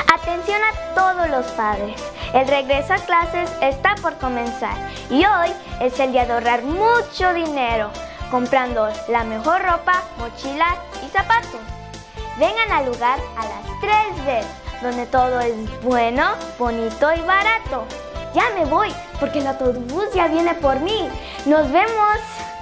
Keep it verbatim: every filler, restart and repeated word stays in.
Atención a todos los padres, el regreso a clases está por comenzar y hoy es el día de ahorrar mucho dinero comprando la mejor ropa, mochila y zapatos. Vengan al lugar a las tres Ds, donde todo es bueno, bonito y barato. Ya me voy porque el autobús ya viene por mí. ¡Nos vemos!